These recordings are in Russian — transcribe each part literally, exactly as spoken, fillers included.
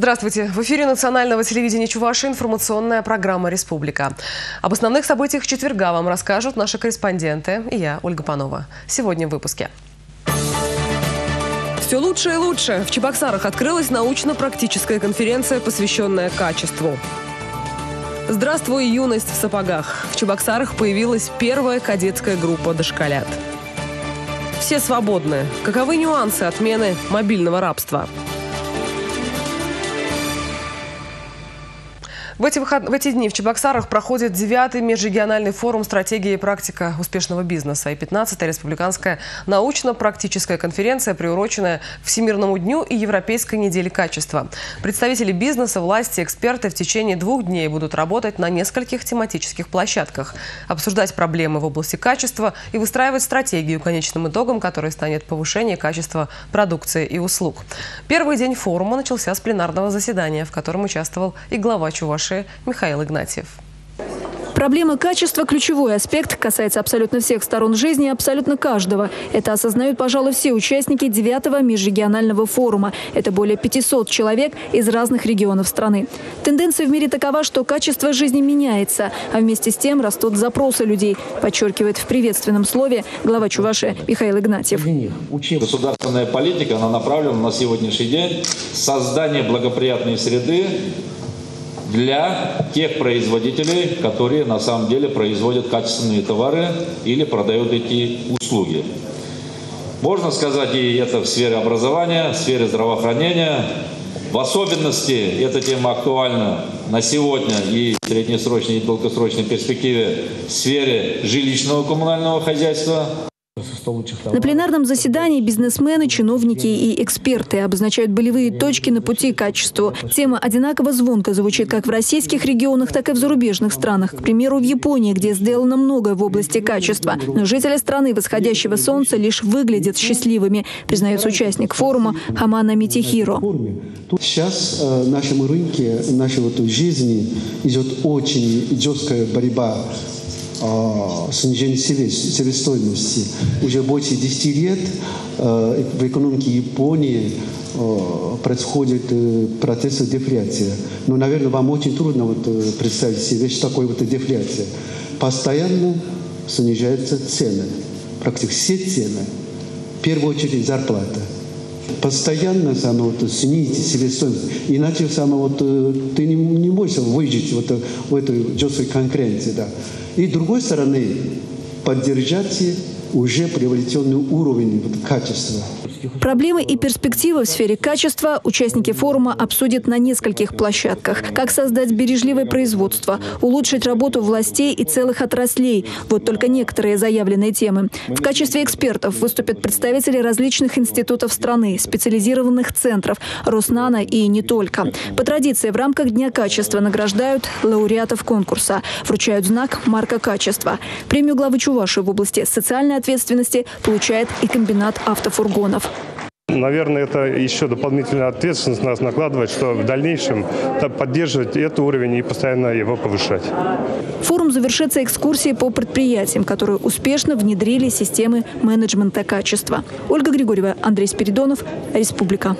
Здравствуйте! В эфире национального телевидения Чувашии информационная программа «Республика». Об основных событиях четверга вам расскажут наши корреспонденты и я, Ольга Панова. Сегодня в выпуске. Все лучше и лучше. В Чебоксарах открылась научно-практическая конференция, посвященная качеству. Здравствуй, юность в сапогах. В Чебоксарах появилась первая кадетская группа дошколят. Все свободны. Каковы нюансы отмены мобильного рабства? В эти, выход... в эти дни в Чебоксарах проходит девятый межрегиональный форум «Стратегия и практика успешного бизнеса» и пятнадцатая республиканская научно-практическая конференция, приуроченная к Всемирному дню и Европейской неделе качества. Представители бизнеса, власти, эксперты в течение двух дней будут работать на нескольких тематических площадках, обсуждать проблемы в области качества и выстраивать стратегию, конечным итогом которой станет повышение качества продукции и услуг. Первый день форума начался с пленарного заседания, в котором участвовал и глава Чувашии Михаил Игнатьев. Проблема качества – ключевой аспект, касается абсолютно всех сторон жизни, абсолютно каждого. Это осознают, пожалуй, все участники девятого межрегионального форума. Это более пятисот человек из разных регионов страны. Тенденция в мире такова, что качество жизни меняется, а вместе с тем растут запросы людей, подчеркивает в приветственном слове глава Чувашии Михаил Игнатьев. Государственная политика, она направлена на сегодняшний день создание благоприятной среды для тех производителей, которые на самом деле производят качественные товары или продают эти услуги. Можно сказать, и это в сфере образования, в сфере здравоохранения. В особенности эта тема актуальна на сегодня и в среднесрочной и долгосрочной перспективе в сфере жилищного коммунального хозяйства. На пленарном заседании бизнесмены, чиновники и эксперты обозначают болевые точки на пути к качеству. Тема одинаково звонко звучит как в российских регионах, так и в зарубежных странах. К примеру, в Японии, где сделано многое в области качества. Но жители страны восходящего солнца лишь выглядят счастливыми, признается участник форума Хамана Митихиро. Сейчас э, в нашем рынке, в нашей вот жизни идет очень жесткая борьба. Снижение себестоимости. Уже больше десяти лет э, в экономике Японии э, происходит э, процесс дефляции. Но, наверное, вам очень трудно вот, э, представить себе, что такое вот дефляция. Постоянно снижаются цены. Практически все цены. В первую очередь зарплата. Постоянно само, вот, снизить себестоимость. Иначе само, вот, ты не, не можешь выжить вот, в этой жесткой конкуренции. Да. И с другой стороны, поддержать уже приобретенный уровень вот, качества. Проблемы и перспективы в сфере качества участники форума обсудят на нескольких площадках. Как создать бережливое производство, улучшить работу властей и целых отраслей. Вот только некоторые заявленные темы. В качестве экспертов выступят представители различных институтов страны, специализированных центров, Роснано и не только. По традиции в рамках Дня качества награждают лауреатов конкурса. Вручают знак «Марка качества». Премию главы Чувашии в области социальной ответственности получает и комбинат автофургонов. Наверное, это еще дополнительная ответственность нас накладывает, что в дальнейшем поддерживать этот уровень и постоянно его повышать. Форум завершится экскурсией по предприятиям, которые успешно внедрили системы менеджмента качества. Ольга Григорьева, Андрей Спиридонов, Республика.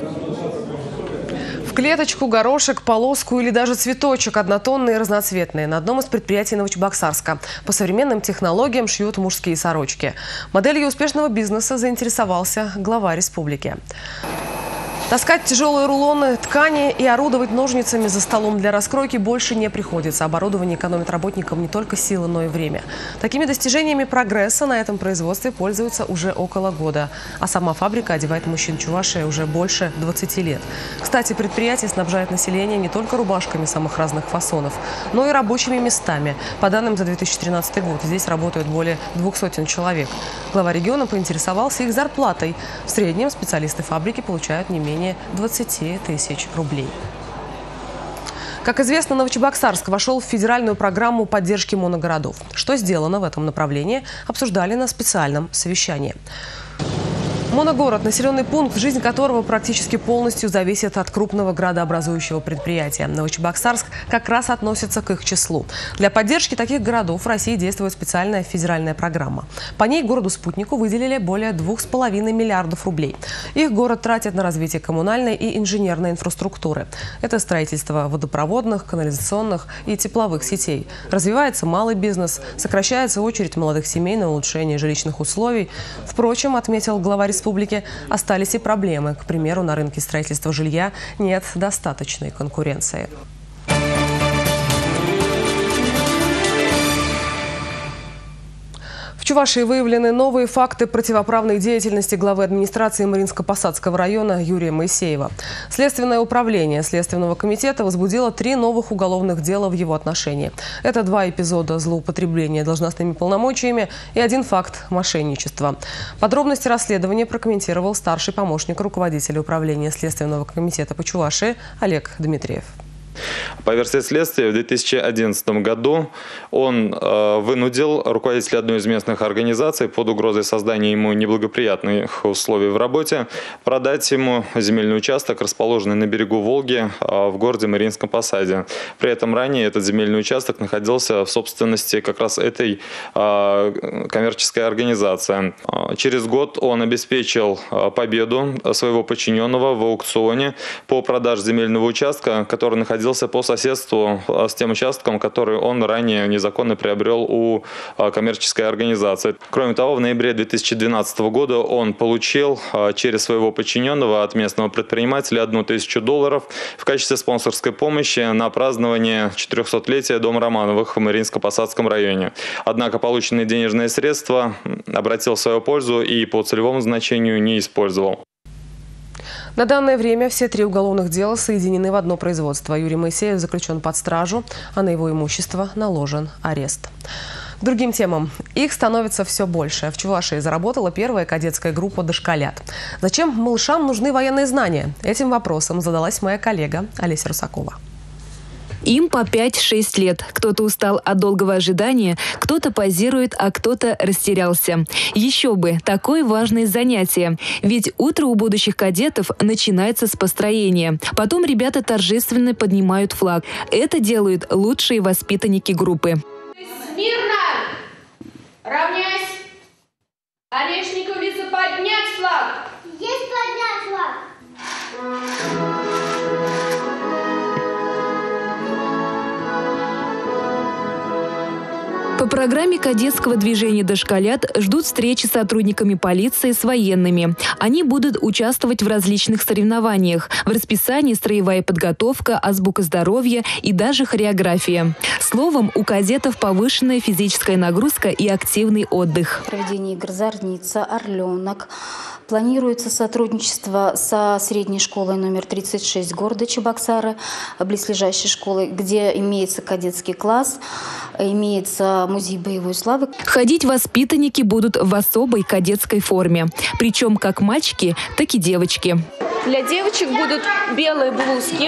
В клеточку, горошек, полоску или даже цветочек однотонные и разноцветные. На одном из предприятий Новочебоксарска по современным технологиям шьют мужские сорочки. Моделью успешного бизнеса заинтересовался глава республики. Таскать тяжелые рулоны ткани и орудовать ножницами за столом для раскройки больше не приходится. Оборудование экономит работникам не только силы, но и время. Такими достижениями прогресса на этом производстве пользуются уже около года. А сама фабрика одевает мужчин Чувашии уже больше двадцати лет. Кстати, предприятие снабжает население не только рубашками самых разных фасонов, но и рабочими местами. По данным за две тысячи тринадцатый год, здесь работают более двух сотен человек. Глава региона поинтересовался их зарплатой. В среднем специалисты фабрики получают не менее двадцати тысяч рублей. Как известно, Новочебоксарск вошел в федеральную программу поддержки моногородов. Что сделано в этом направлении, обсуждали на специальном совещании. Моногород – населенный пункт, жизнь которого практически полностью зависит от крупного градообразующего предприятия. Новочебоксарск как раз относится к их числу. Для поддержки таких городов в России действует специальная федеральная программа. По ней городу-спутнику выделили более двух с половиной миллиардов рублей. Их город тратит на развитие коммунальной и инженерной инфраструктуры. Это строительство водопроводных, канализационных и тепловых сетей. Развивается малый бизнес, сокращается очередь молодых семей на улучшение жилищных условий. Впрочем, отметил глава республики, республике остались и проблемы. К примеру, на рынке строительства жилья нет достаточной конкуренции. В Чувашии выявлены новые факты противоправной деятельности главы администрации Маринско-Посадского района Юрия Моисеева. Следственное управление Следственного комитета возбудило три новых уголовных дела в его отношении. Это два эпизода злоупотребления должностными полномочиями и один факт мошенничества. Подробности расследования прокомментировал старший помощник руководителя управления Следственного комитета по Чувашии Олег Дмитриев. По версии следствия, в две тысячи одиннадцатом году он э, вынудил руководителя одной из местных организаций под угрозой создания ему неблагоприятных условий в работе продать ему земельный участок, расположенный на берегу Волги э, в городе Мариинском Посаде. При этом ранее этот земельный участок находился в собственности как раз этой э, коммерческой организации. Через год он обеспечил э, победу своего подчиненного в аукционе по продаже земельного участка, который находился по соседству с тем участком, который он ранее незаконно приобрел у коммерческой организации. Кроме того, в ноябре две тысячи двенадцатого года он получил через своего подчиненного от местного предпринимателя одну тысячу долларов в качестве спонсорской помощи на празднование четырехсотлетия Дома Романовых в Мариинско-Посадском районе. Однако полученные денежные средства обратил в свою пользу и по целевому назначению не использовал. На данное время все три уголовных дела соединены в одно производство. Юрий Моисеев заключен под стражу, а на его имущество наложен арест. К другим темам. Их становится все больше. В Чувашии заработала первая кадетская группа дошколят. Зачем малышам нужны военные знания? Этим вопросом задалась моя коллега Олеся Русакова. Им по пять-шесть лет. Кто-то устал от долгого ожидания, кто-то позирует, а кто-то растерялся. Еще бы, такое важное занятие. Ведь утро у будущих кадетов начинается с построения. Потом ребята торжественно поднимают флаг. Это делают лучшие воспитанники группы. Смирно! Равняйсь! Орешникову лицу поднять флаг! Есть поднять флаг! По программе кадетского движения «Дошколят» ждут встречи с сотрудниками полиции с военными. Они будут участвовать в различных соревнованиях. В расписании строевая подготовка, азбука здоровья и даже хореография. Словом, у кадетов повышенная физическая нагрузка и активный отдых. Проведение игр «Зорница», «Орленок». Планируется сотрудничество со средней школой номер тридцать шесть города Чебоксары, близлежащей школой, где имеется кадетский класс, имеется музей боевой славы. Ходить воспитанники будут в особой кадетской форме. Причем как мальчики, так и девочки. Для девочек будут белые блузки,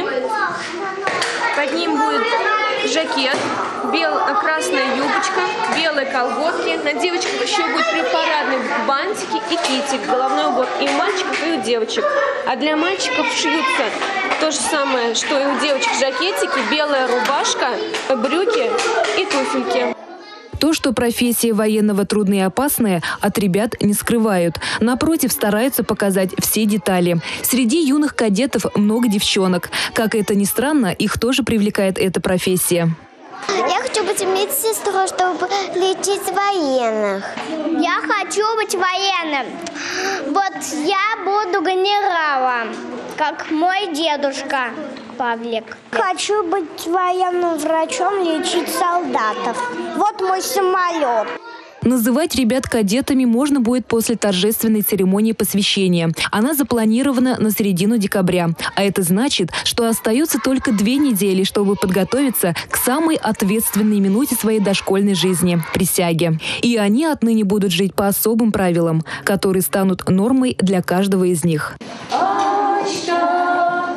под ним будет жакет, бело-красная юбочка, белые колготки. На девочках еще будет припарадный бантики и китик, головной убор и у мальчиков, и у девочек. А для мальчиков шьются то же самое, что и у девочек жакетики, белая рубашка, брюки и туфельки. То, что профессия военного трудная и опасная, от ребят не скрывают. Напротив, стараются показать все детали. Среди юных кадетов много девчонок. Как это ни странно, их тоже привлекает эта профессия. Я хочу быть медсестрой, чтобы лечить военных. Я хочу быть военным. Вот я буду генералом, как мой дедушка Павлик. Хочу быть военным врачом, лечить солдатов. Вот мой самолет. Называть ребят кадетами можно будет после торжественной церемонии посвящения. Она запланирована на середину декабря. А это значит, что остается только две недели, чтобы подготовиться к самой ответственной минуте своей дошкольной жизни – присяге. И они отныне будут жить по особым правилам, которые станут нормой для каждого из них.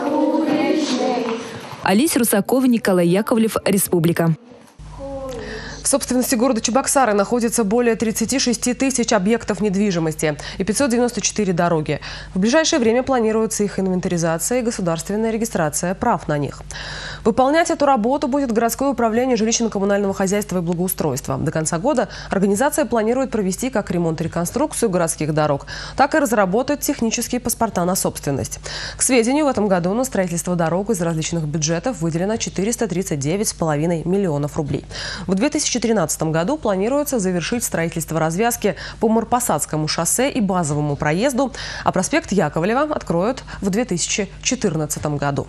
Олеся Русакова, Николай Яковлев, Республика. В собственности города Чебоксары находится более тридцати шести тысяч объектов недвижимости и пятьсот девяносто четыре дороги. В ближайшее время планируется их инвентаризация и государственная регистрация прав на них. Выполнять эту работу будет городское управление жилищно-коммунального хозяйства и благоустройства. До конца года организация планирует провести как ремонт и реконструкцию городских дорог, так и разработать технические паспорта на собственность. К сведению, в этом году на строительство дорог из различных бюджетов выделено четыреста тридцать девять с половиной миллионов рублей. В две тысячи тринадцатом году планируется завершить строительство развязки по Марпасадскому шоссе и базовому проезду, а проспект Яковлева откроют в две тысячи четырнадцатом году.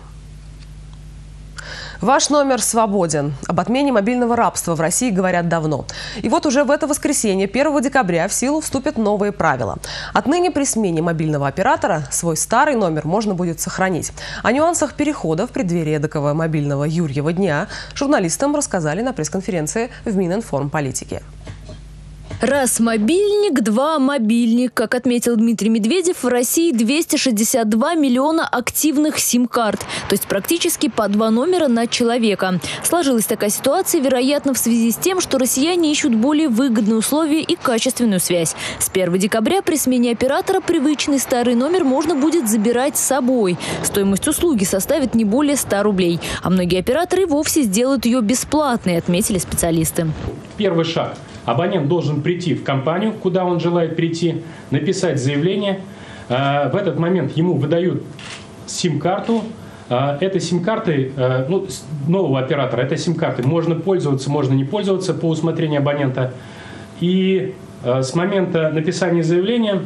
Ваш номер свободен. Об отмене мобильного рабства в России говорят давно. И вот уже в это воскресенье, первого декабря, в силу вступят новые правила. Отныне при смене мобильного оператора свой старый номер можно будет сохранить. О нюансах перехода в преддверии эдакого мобильного Юрьева дня журналистам рассказали на пресс-конференции в Мининформполитике. Раз мобильник, два мобильник. Как отметил Дмитрий Медведев, в России двести шестьдесят два миллиона активных сим-карт, то есть практически по два номера на человека. Сложилась такая ситуация, вероятно, в связи с тем, что россияне ищут более выгодные условия и качественную связь. С первого декабря при смене оператора привычный старый номер можно будет забирать с собой. Стоимость услуги составит не более ста рублей. А многие операторы вовсе сделают ее бесплатной, отметили специалисты. Первый шаг. Абонент должен прийти в компанию, куда он желает прийти, написать заявление. В этот момент ему выдают сим-карту. Этой сим-картой, ну, нового оператора, этой сим-картой можно пользоваться, можно не пользоваться по усмотрению абонента. И с момента написания заявления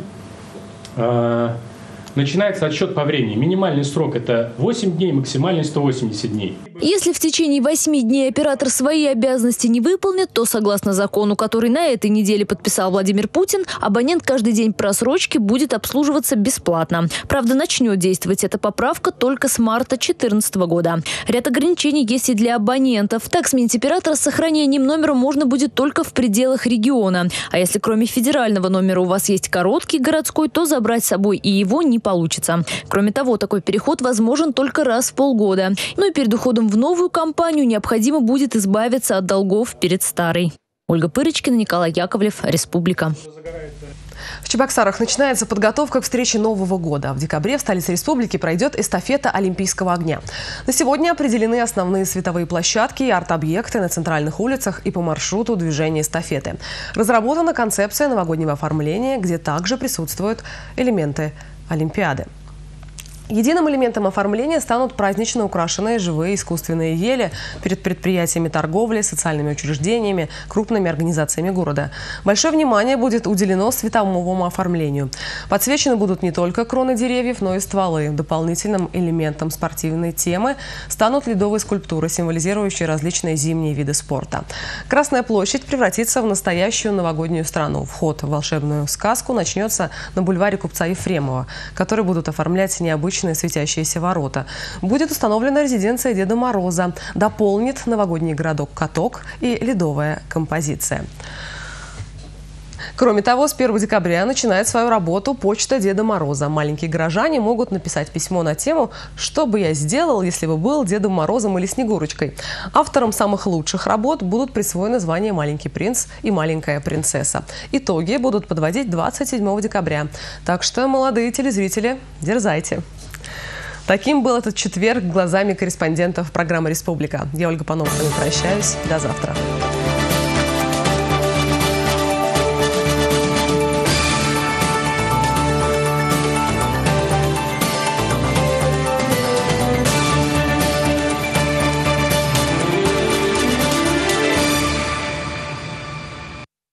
начинается отсчет по времени. Минимальный срок – это восемь дней, максимальный – сто восемьдесят дней. Если в течение восьми дней оператор свои обязанности не выполнит, то, согласно закону, который на этой неделе подписал Владимир Путин, абонент каждый день просрочки будет обслуживаться бесплатно. Правда, начнет действовать эта поправка только с марта две тысячи четырнадцатого года. Ряд ограничений есть и для абонентов. Так, сменить оператора с сохранением номера можно будет только в пределах региона. А если кроме федерального номера у вас есть короткий городской, то забрать с собой и его не получится. Кроме того, такой переход возможен только раз в полгода. Ну и перед уходом в новую компанию необходимо будет избавиться от долгов перед старой. Ольга Пырочкина, Николай Яковлев, Республика. В Чебоксарах начинается подготовка к встрече Нового года. В декабре в столице республики пройдет эстафета Олимпийского огня. На сегодня определены основные световые площадки и арт-объекты на центральных улицах и по маршруту движения эстафеты. Разработана концепция новогоднего оформления, где также присутствуют элементы Олимпиады. Единым элементом оформления станут празднично украшенные живые искусственные ели перед предприятиями торговли, социальными учреждениями, крупными организациями города. Большое внимание будет уделено световому оформлению. Подсвечены будут не только кроны деревьев, но и стволы. Дополнительным элементом спортивной темы станут ледовые скульптуры, символизирующие различные зимние виды спорта. Красная площадь превратится в настоящую новогоднюю страну. Вход в волшебную сказку начнется на бульваре Купца Ефремова, который будут оформлять необычные светящиеся ворота. Будет установлена резиденция Деда Мороза. Дополнит новогодний городок каток и ледовая композиция. Кроме того, с первого декабря начинает свою работу почта Деда Мороза. Маленькие горожане могут написать письмо на тему «Что бы я сделал, если бы был Дедом Морозом или Снегурочкой?». Авторам самых лучших работ будут присвоены звания «Маленький принц» и «Маленькая принцесса». Итоги будут подводить двадцать седьмого декабря. Так что, молодые телезрители, дерзайте. Таким был этот четверг глазами корреспондентов программы «Республика». Я, Ольга Панова, с вами прощаюсь. До завтра.